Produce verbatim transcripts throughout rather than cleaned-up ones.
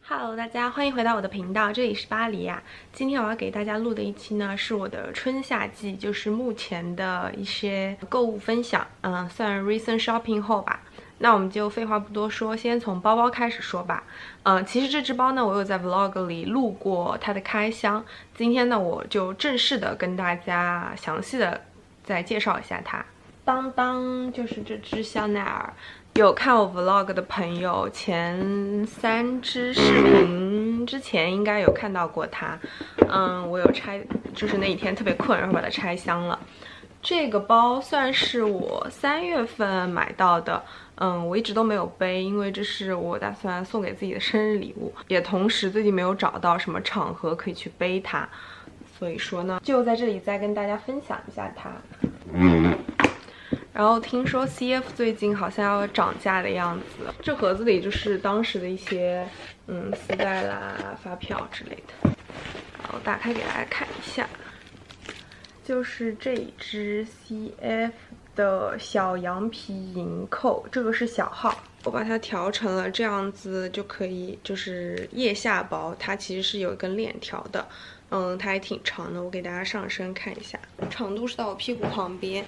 Hello， 大家欢迎回到我的频道，这里是巴黎呀。今天我要给大家录的一期呢，是我的春夏季，就是目前的一些购物分享，嗯，算 recent shopping 后吧。那我们就废话不多说，先从包包开始说吧。嗯，其实这只包呢，我有在 vlog 里录过它的开箱，今天呢，我就正式的跟大家详细的再介绍一下它。当当，就是这只香奈儿。有看我 vlog 的朋友，前三支视频之前应该有看到过它。嗯，我有拆，就是那一天特别困，然后把它拆箱了。这个包算是我三月份买到的，嗯，我一直都没有背，因为这是我打算送给自己的生日礼物，也同时最近没有找到什么场合可以去背它，所以说呢，就在这里再跟大家分享一下它。嗯。然后听说 C F 最近好像要涨价的样子，这盒子里就是当时的一些嗯丝带啦、发票之类的。然后打开给大家看一下，就是这一只 C F 的小羊皮银扣，这个是小号，我把它调成了这样子就可以，就是腋下包，它其实是有一根链条的，嗯，它还挺长的，我给大家上身看一下，长度是到我屁股旁边。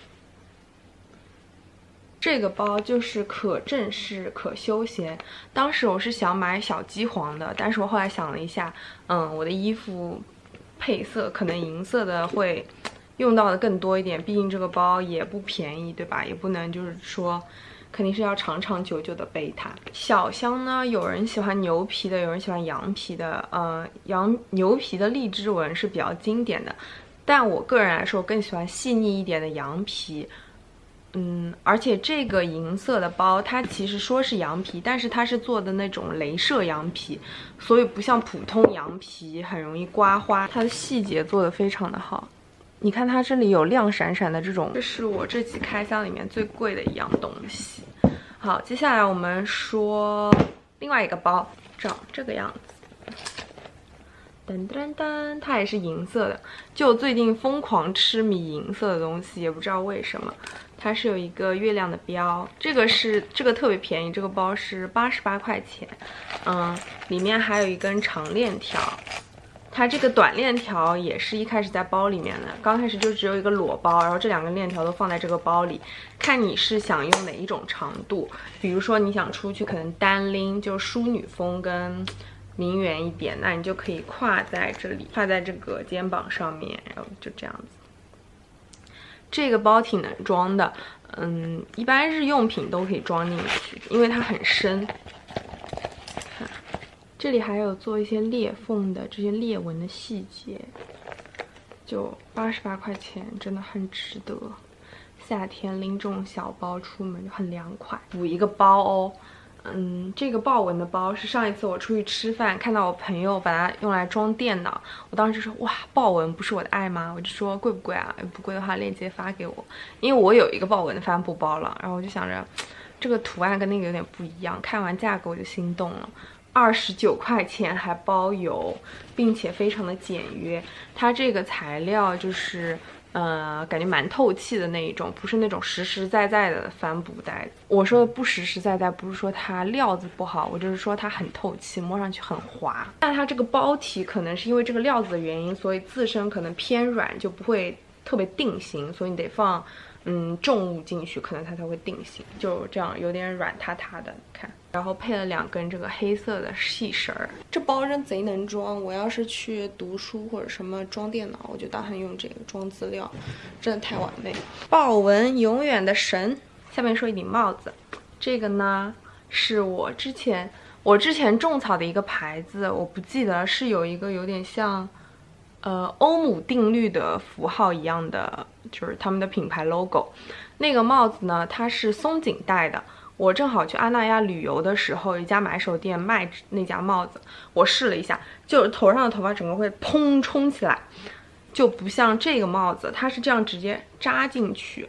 这个包就是可正式可休闲，当时我是想买小鸡黄的，但是我后来想了一下，嗯，我的衣服配色可能银色的会用到的更多一点，毕竟这个包也不便宜，对吧？也不能就是说肯定是要长长久久的背它。小香呢，有人喜欢牛皮的，有人喜欢羊皮的，呃，羊牛皮的荔枝纹是比较经典的，但我个人来说更喜欢细腻一点的羊皮。嗯，而且这个银色的包，它其实说是羊皮，但是它是做的那种镭射羊皮，所以不像普通羊皮很容易刮花，它的细节做得非常的好。你看它这里有亮闪闪的这种，这是我这期开箱里面最贵的一样东西。好，接下来我们说另外一个包，长这个样子。噔噔噔，它也是银色的，就我最近疯狂痴迷银色的东西，也不知道为什么。它是有一个月亮的标，这个是这个特别便宜，这个包是八十八块钱，嗯，里面还有一根长链条，它这个短链条也是一开始在包里面的，刚开始就只有一个裸包，然后这两根链条都放在这个包里，看你是想用哪一种长度，比如说你想出去可能单拎，就淑女风跟名媛一点，那你就可以挎在这里，挎在这个肩膀上面，然后就这样子。这个包挺能装的，嗯，一般日用品都可以装进去，因为它很深。看，这里还有做一些裂缝的这些裂纹的细节，就八十八块钱，真的很值得。夏天拎这种小包出门就很凉快。补一个包哦。嗯，这个豹纹的包是上一次我出去吃饭看到我朋友把它用来装电脑，我当时就说哇，豹纹不是我的爱吗？我就说贵不贵啊？不贵的话链接发给我，因为我有一个豹纹的帆布包了，然后我就想着这个图案跟那个有点不一样，看完价格我就心动了，二十九块钱还包邮，并且非常的简约，它这个材料就是。呃，感觉蛮透气的那一种，不是那种实实在在的帆布袋子。我说的不实实在在，不是说它料子不好，我就是说它很透气，摸上去很滑。但它这个包体可能是因为这个料子的原因，所以自身可能偏软，就不会特别定型，所以你得放嗯重物进去，可能它才会定型。就这样有点软塌塌的，看。然后配了两根这个黑色的细绳儿，这包真贼能装。我要是去读书或者什么装电脑，我就打算用这个装资料，真的太完美了。豹纹永远的神。下面说一顶帽子，这个呢是我之前我之前种草的一个牌子，我不记得是有一个有点像呃欧姆定律的符号一样的，就是他们的品牌 logo。那个帽子呢，它是松紧带的。我正好去阿那亚旅游的时候，一家买手店卖那家帽子，我试了一下，就是头上的头发整个会砰冲起来，就不像这个帽子，它是这样直接扎进去。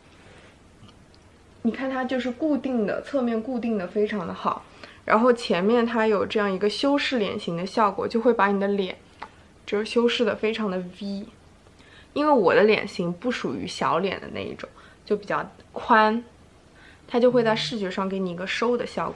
你看它就是固定的，侧面固定的非常的好，然后前面它有这样一个修饰脸型的效果，就会把你的脸就是修饰的非常的 V。因为我的脸型不属于小脸的那一种，就比较宽。它就会在视觉上给你一个收的效果，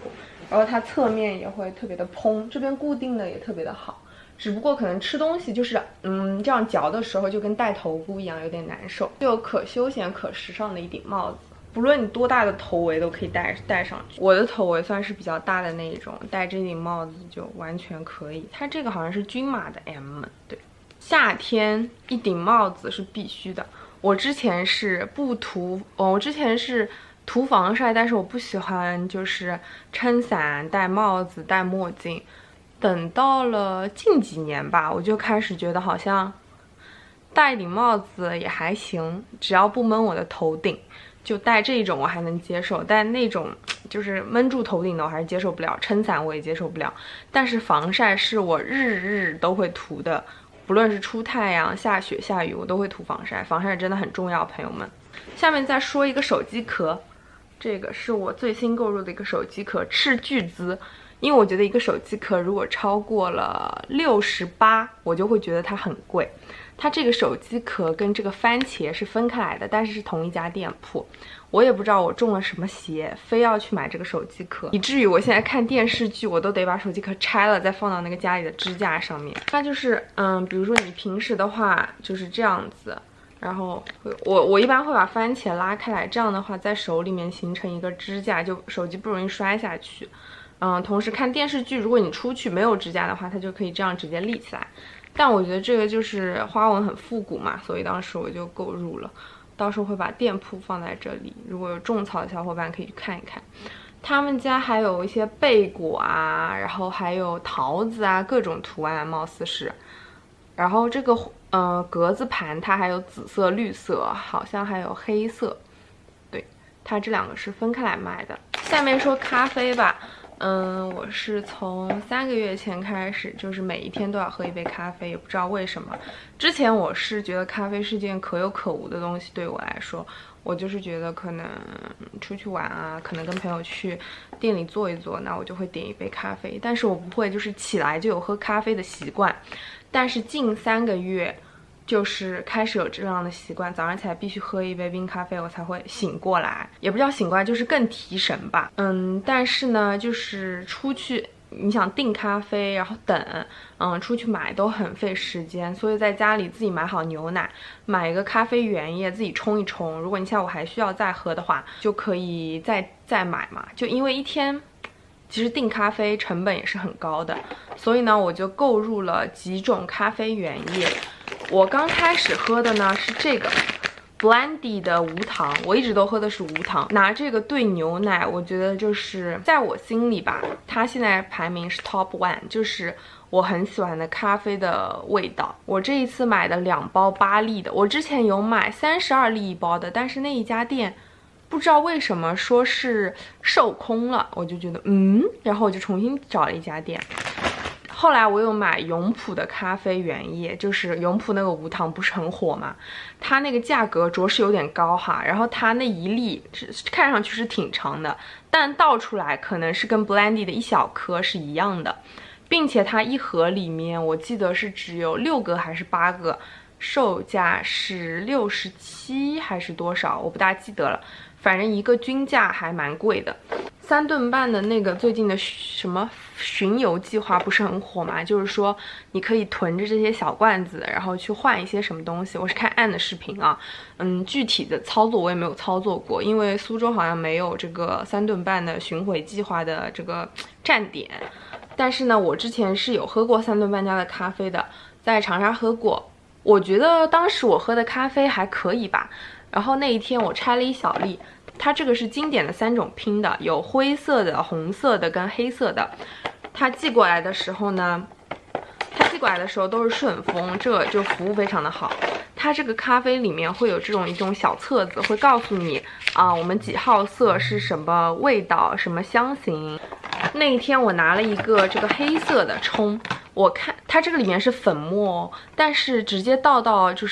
然后它侧面也会特别的蓬，这边固定的也特别的好。只不过可能吃东西就是，嗯，这样嚼的时候就跟戴头箍一样，有点难受。就可休闲可时尚的一顶帽子，不论你多大的头围都可以戴戴上去。我的头围算是比较大的那一种，戴这顶帽子就完全可以。它这个好像是均码的 M， 对。夏天一顶帽子是必须的。我之前是不涂，哦，我之前是涂防晒，但是我不喜欢就是撑伞、戴帽子、戴墨镜。等到了近几年吧，我就开始觉得好像戴一顶帽子也还行，只要不闷我的头顶，就戴这种我还能接受。但那种就是闷住头顶的我还是接受不了，撑伞我也接受不了。但是防晒是我日日都会涂的，不论是出太阳、下雪、下雨，我都会涂防晒。防晒真的很重要，朋友们。下面再说一个手机壳，这个是我最新购入的一个手机壳，斥巨资。因为我觉得一个手机壳如果超过了六十八，我就会觉得它很贵。它这个手机壳跟这个番茄是分开来的，但是是同一家店铺。我也不知道我中了什么邪，非要去买这个手机壳，以至于我现在看电视剧，我都得把手机壳拆了，再放到那个家里的支架上面。它就是，嗯，比如说你平时的话就是这样子，然后我我一般会把番茄拉开来，这样的话在手里面形成一个支架，就手机不容易摔下去。嗯，同时看电视剧，如果你出去没有支架的话，它就可以这样直接立起来。但我觉得这个就是花纹很复古嘛，所以当时我就购入了。到时候会把店铺放在这里，如果有种草的小伙伴可以去看一看。他们家还有一些贝果啊，然后还有桃子啊，各种图案，貌似是。然后这个呃格子盘它还有紫色、绿色，好像还有黑色。对，它这两个是分开来卖的。下面说咖啡吧。嗯，我是从三个月前开始，就是每一天都要喝一杯咖啡，也不知道为什么。之前我是觉得咖啡是件可有可无的东西，对我来说，我就是觉得可能出去玩啊，可能跟朋友去店里坐一坐，那我就会点一杯咖啡。但是我不会就是起来就有喝咖啡的习惯，但是近三个月。就是开始有这样的习惯，早上起来必须喝一杯冰咖啡，我才会醒过来，也不叫醒过来，就是更提神吧。嗯，但是呢，就是出去，你想订咖啡，然后等，嗯，出去买都很费时间，所以在家里自己买好牛奶，买一个咖啡原液，自己冲一冲。如果你下午还需要再喝的话，就可以再再买嘛。就因为一天。其实订咖啡成本也是很高的，所以呢，我就购入了几种咖啡原液。我刚开始喝的呢是这个 Blendy 的无糖，我一直都喝的是无糖。拿这个兑牛奶，我觉得就是在我心里吧，它现在排名是 top one， 就是我很喜欢的咖啡的味道。我这一次买的两包八粒的，我之前有买三十二粒一包的，但是那一家店。不知道为什么说是售空了，我就觉得嗯，然后我就重新找了一家店。后来我又买永璞的咖啡原液，就是永璞那个无糖不是很火嘛，它那个价格着实有点高哈。然后它那一粒看上去是挺长的，但倒出来可能是跟 Blendy 的一小颗是一样的，并且它一盒里面我记得是只有六个还是八个，售价是六十七还是多少，我不大记得了。反正一个均价还蛮贵的。三顿半的那个最近的什么巡游计划不是很火嘛？就是说你可以囤着这些小罐子，然后去换一些什么东西。我是看暗的视频啊，嗯，具体的操作我也没有操作过，因为苏州好像没有这个三顿半的巡回计划的这个站点。但是呢，我之前是有喝过三顿半家的咖啡的，在长沙喝过。我觉得当时我喝的咖啡还可以吧。然后那一天我拆了一小粒。它这个是经典的三种拼的，有灰色的、红色的跟黑色的。它寄过来的时候呢，它寄过来的时候都是顺丰，这就服务非常的好。它这个咖啡里面会有这种一种小册子，会告诉你啊，我们几号色是什么味道、什么香型。那一天我拿了一个这个黑色的冲，我看它这个里面是粉末，但是直接倒到就是。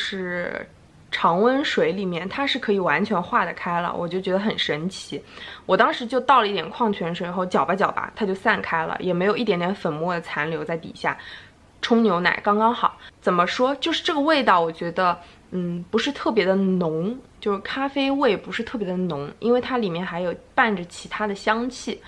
常温水里面它是可以完全化得开了，我就觉得很神奇。我当时就倒了一点矿泉水后搅吧搅吧，它就散开了，也没有一点点粉末的残留在底下。冲牛奶刚刚好。怎么说？就是这个味道，我觉得嗯不是特别的浓，就是咖啡味不是特别的浓，因为它里面还有伴着其他的香气，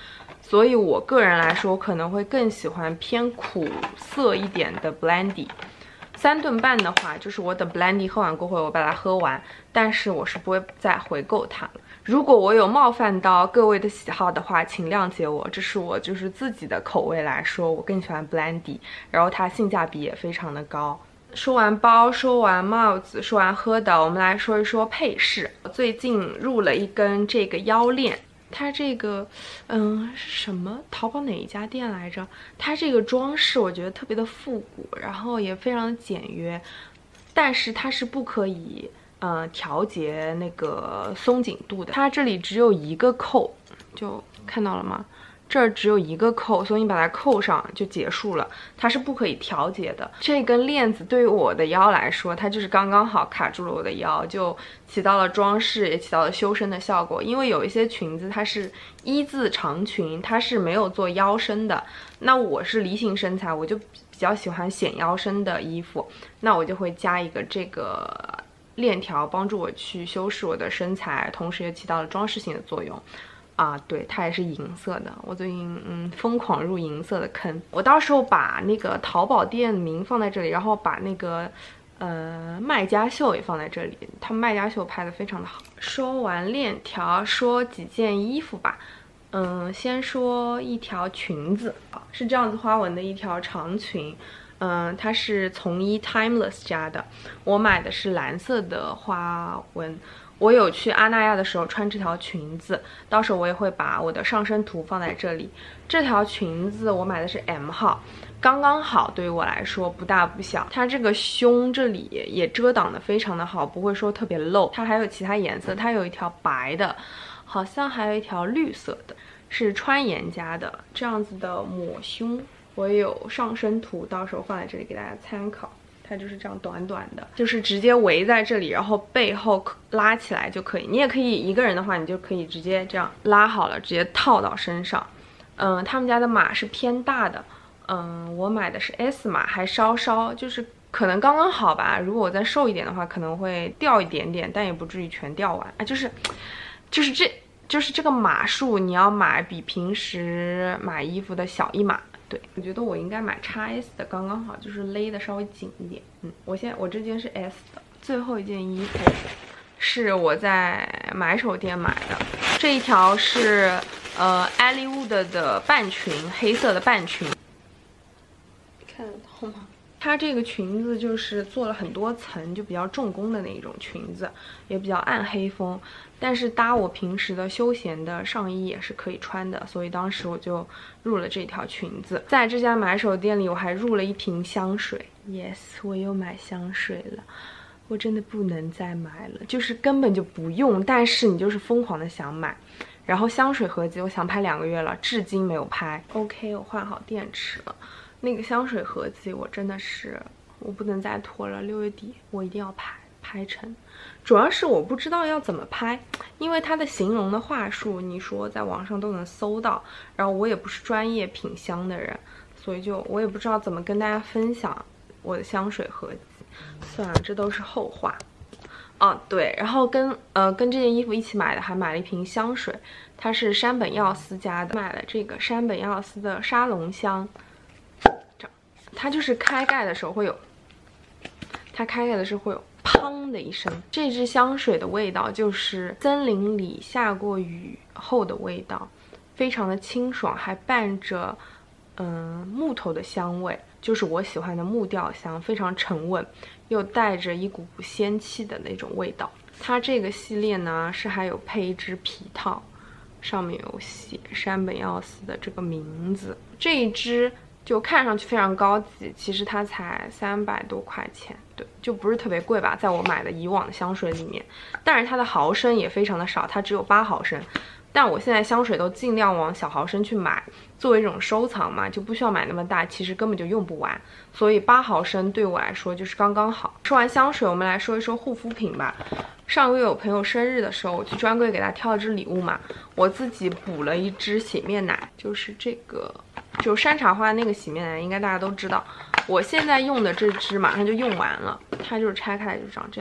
所以我个人来说，我可能会更喜欢偏苦涩一点的 Blendy。三顿半的话，就是我等 Blendy 喝完过后，我把它喝完，但是我是不会再回购它了。如果我有冒犯到各位的喜好的话，请谅解我，这是我就是自己的口味来说，我更喜欢 Blendy， 然后它性价比也非常的高。说完包，说完帽子，说完喝的，我们来说一说配饰。我最近入了一根这个腰链。它这个，嗯，是什么？淘宝哪一家店来着？它这个装饰我觉得特别的复古，然后也非常的简约，但是它是不可以，呃，调节那个松紧度的。它这里只有一个扣，就看到了吗？这儿只有一个扣，所以你把它扣上就结束了，它是不可以调节的。这根链子对于我的腰来说，它就是刚刚好卡住了我的腰，就起到了装饰，也起到了修身的效果。因为有一些裙子它是一字长裙，它是没有做腰身的。那我是梨形身材，我就比较喜欢显腰身的衣服，那我就会加一个这个链条，帮助我去修饰我的身材，同时也起到了装饰性的作用。啊，对，它也是银色的。我最近嗯疯狂入银色的坑。我到时候把那个淘宝店名放在这里，然后把那个呃卖家秀也放在这里。他们卖家秀拍的非常的好。说完链条，说几件衣服吧。嗯，先说一条裙子，是这样子花纹的一条长裙。嗯，它是从一 Timeless 家的，我买的是蓝色的花纹。我有去阿那亚的时候穿这条裙子，到时候我也会把我的上身图放在这里。这条裙子我买的是 M 号，刚刚好，对于我来说不大不小。它这个胸这里也遮挡的非常的好，不会说特别露。它还有其他颜色，它有一条白的，好像还有一条绿色的，是川妍家的这样子的抹胸。我也有上身图，到时候放在这里给大家参考。它就是这样短短的，就是直接围在这里，然后背后拉起来就可以。你也可以一个人的话，你就可以直接这样拉好了，直接套到身上。嗯，他们家的码是偏大的，嗯，我买的是 S 码，还稍稍就是可能刚刚好吧。如果我再瘦一点的话，可能会掉一点点，但也不至于全掉完啊。就是，就是这就是这个码数，你要买比平时买衣服的小一码。对，我觉得我应该买 X S 的，刚刚好，就是勒的稍微紧一点。嗯，我现在我这件是 S 的。最后一件衣服是我在买手店买的，这一条是呃 Allywood 的半裙，黑色的半裙，看得到吗？它这个裙子就是做了很多层，就比较重工的那一种裙子，也比较暗黑风，但是搭我平时的休闲的上衣也是可以穿的，所以当时我就入了这条裙子。在这家买手店里，我还入了一瓶香水 ，yes， 我又买香水了，我真的不能再买了，就是根本就不用，但是你就是疯狂的想买。然后香水合集我想拍两个月了，至今没有拍。OK， 我换好电池了。那个香水合集我真的是我不能再拖了，六月底我一定要拍拍成。主要是我不知道要怎么拍，因为它的形容的话术你说在网上都能搜到，然后我也不是专业品香的人，所以就我也不知道怎么跟大家分享我的香水合集。算了，这都是后话。哦，对，然后跟呃跟这件衣服一起买的，还买了一瓶香水，它是山本耀司家的，买了这个山本耀司的沙龙香。它就是开盖的时候会有，它开盖的时候会有砰的一声。这支香水的味道就是森林里下过雨后的味道，非常的清爽，还伴着嗯木头的香味，就是我喜欢的木调香，非常沉稳，又带着一股股仙气的那种味道。它这个系列呢是还有配一只皮套，上面有写山本耀司的这个名字。这一支就看上去非常高级，其实它才三百多块钱，对，就不是特别贵吧，在我买的以往的香水里面。但是它的毫升也非常的少，它只有八毫升。但我现在香水都尽量往小毫升去买，作为一种收藏嘛，就不需要买那么大，其实根本就用不完，所以八毫升对我来说就是刚刚好。说完香水，我们来说一说护肤品吧。上个月我朋友生日的时候，我去专柜给他挑了支礼物嘛，我自己补了一支洗面奶，就是这个，就山茶花那个洗面奶，应该大家都知道。我现在用的这支马上就用完了，它就是拆开来就长这样子。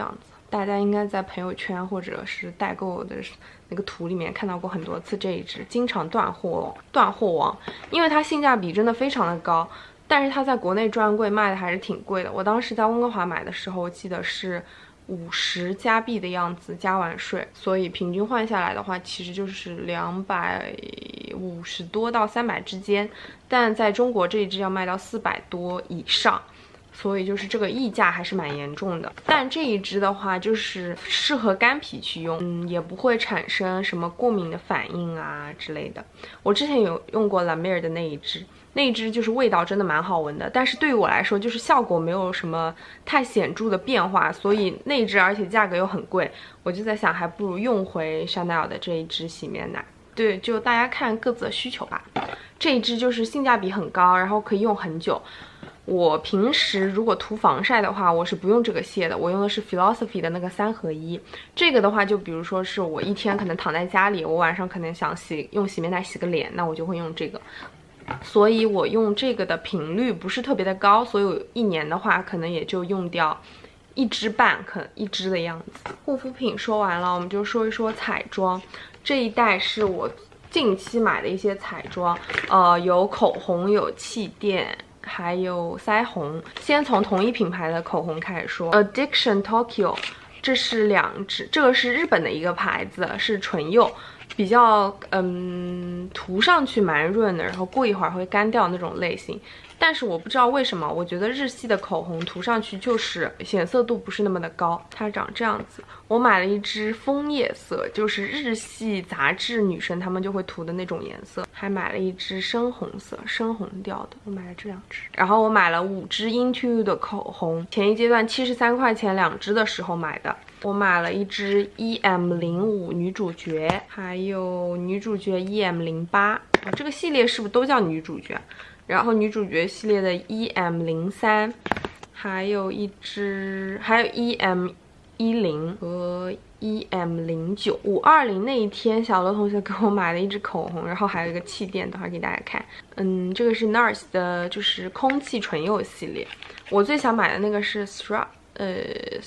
大家应该在朋友圈或者是代购的那个图里面看到过很多次这一支，经常断货断货王，因为它性价比真的非常的高，但是它在国内专柜卖的还是挺贵的。我当时在温哥华买的时候，我记得是五十加币的样子，加完税，所以平均换下来的话，其实就是两百五十多到三百之间，但在中国这一支要卖到四百多以上。所以就是这个溢价还是蛮严重的，但这一支的话就是适合干皮去用，嗯，也不会产生什么过敏的反应啊之类的。我之前有用过 La Mer 的那一支，那一支就是味道真的蛮好闻的，但是对于我来说就是效果没有什么太显著的变化，所以那一支而且价格又很贵，我就在想还不如用回 Chanel 的这一支洗面奶。对，就大家看各自的需求吧。这一支就是性价比很高，然后可以用很久。我平时如果涂防晒的话，我是不用这个卸的，我用的是 Philosophy 的那个三合一。这个的话，就比如说是我一天可能躺在家里，我晚上可能想洗用洗面奶洗个脸，那我就会用这个。所以我用这个的频率不是特别的高，所以我一年的话可能也就用掉一支半，可能一支的样子。护肤品说完了，我们就说一说彩妆。这一袋是我近期买的一些彩妆，呃，有口红，有气垫。还有腮红，先从同一品牌的口红开始说 ，Addiction Tokyo， 这是两支，这个是日本的一个牌子，是唇釉，比较嗯涂上去蛮润的，然后过一会儿会干掉那种类型。但是我不知道为什么，我觉得日系的口红涂上去就是显色度不是那么的高，它长这样子。我买了一支枫叶色，就是日系杂志女生她们就会涂的那种颜色，还买了一支深红色，深红调的，我买了这两支。然后我买了五支 Into You 的口红，前一阶段七十三块钱两支的时候买的。我买了一支 E M 零五 女主角，还有女主角 E M 零八，这个系列是不是都叫女主角？然后女主角系列的 E M 零三，还有一支，还有 E M 一零和 E M 零九。五二零那一天，小罗同学给我买了一支口红，然后还有一个气垫，等会儿给大家看。嗯，这个是 NARS 的，就是空气唇釉系列。我最想买的那个是 Trust， 呃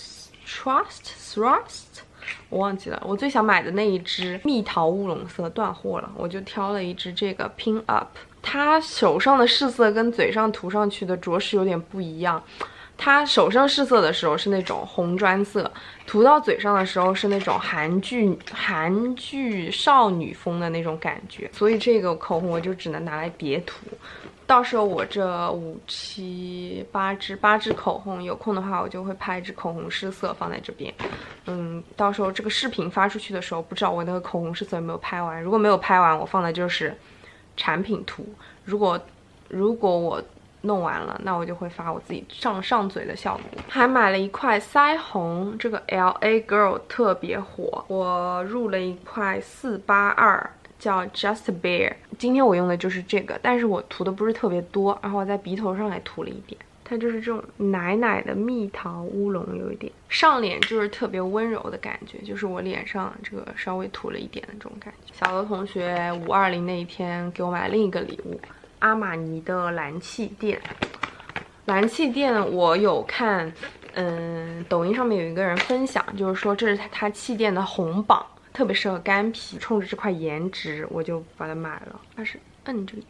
Trust Trust。我忘记了，我最想买的那一支蜜桃乌龙色断货了，我就挑了一支这个 Pin Up。它手上的试色跟嘴上涂上去的着实有点不一样。它手上试色的时候是那种红砖色，涂到嘴上的时候是那种韩剧韩剧少女风的那种感觉。所以这个口红我就只能拿来叠涂。到时候我这五七八支八支口红，有空的话我就会拍一支口红试色放在这边。嗯，到时候这个视频发出去的时候，不知道我那个口红试色有没有拍完。如果没有拍完，我放的就是产品图。如果如果我弄完了，那我就会发我自己上上嘴的效果。还买了一块腮红，这个 L A Girl 特别火，我入了一块四八二。叫 Just Bare， 今天我用的就是这个，但是我涂的不是特别多，然后我在鼻头上也涂了一点。它就是这种奶奶的蜜桃乌龙，有一点上脸就是特别温柔的感觉，就是我脸上这个稍微涂了一点的这种感觉。小罗同学五二零那一天给我买了另一个礼物，阿玛尼的蓝气垫。蓝气垫我有看，嗯，抖音上面有一个人分享，就是说这是它气垫的红榜。特别适合干皮，冲着这块颜值，我就把它买了。它是摁这里，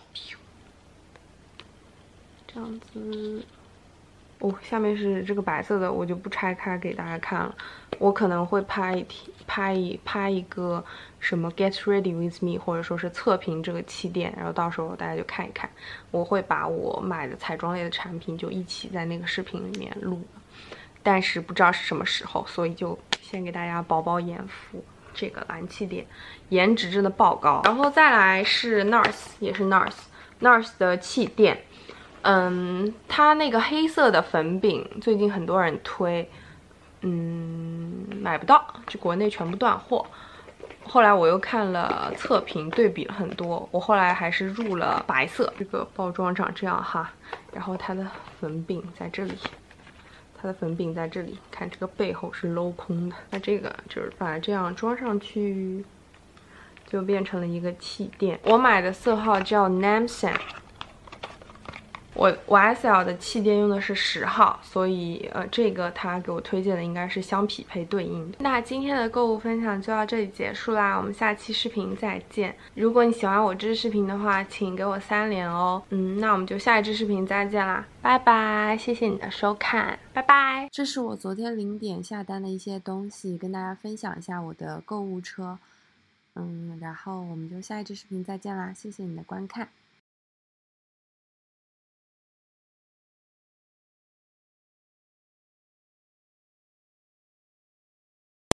这样子。哦，下面是这个白色的，我就不拆开给大家看了。我可能会拍一拍一拍一个什么 Get Ready with Me， 或者说是测评这个气垫，然后到时候大家就看一看。我会把我买的彩妆类的产品就一起在那个视频里面录，但是不知道是什么时候，所以就先给大家饱饱眼福。这个蓝气垫颜值真的爆高。然后再来是 NARS， 也是 NARS NARS 的气垫。嗯，它那个黑色的粉饼最近很多人推，嗯，买不到，就国内全部断货。后来我又看了测评，对比了很多，我后来还是入了白色。这个包装长这样哈，然后它的粉饼在这里。它的粉饼在这里，看这个背后是镂空的。那这个就是把它这样装上去，就变成了一个气垫。我买的色号叫 Namsan， 我 Y S L 的气垫用的是十号，所以呃，这个他给我推荐的应该是相匹配对应的。那今天的购物分享就到这里结束啦，我们下期视频再见。如果你喜欢我这支视频的话，请给我三连哦。嗯，那我们就下一支视频再见啦，拜拜，谢谢你的收看，拜拜。这是我昨天零点下单的一些东西，跟大家分享一下我的购物车。嗯，然后我们就下一支视频再见啦，谢谢你的观看。